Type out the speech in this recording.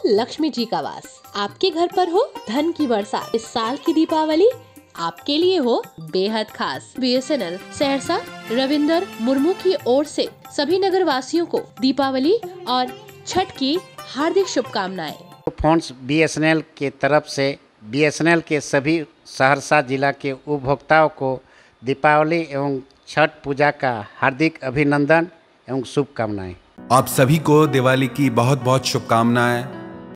लक्ष्मी जी का वास। आपके घर पर हो धन की बरसात। इस साल की दीपावली आपके लिए हो बेहद खास। BSNL सहरसा रविंदर मुर्मू की ओर से सभी नगर वासियों को दीपावली और छठ की हार्दिक शुभकामनाएं। फोन्स BSNL के तरफ से BSNL के सभी सहरसा जिला के उपभोक्ताओं को दीपावली एवं छठ पूजा का हार्दिक अभिनंदन एवं शुभकामनाएं। आप सभी को दिवाली की बहुत बहुत शुभकामनाएं।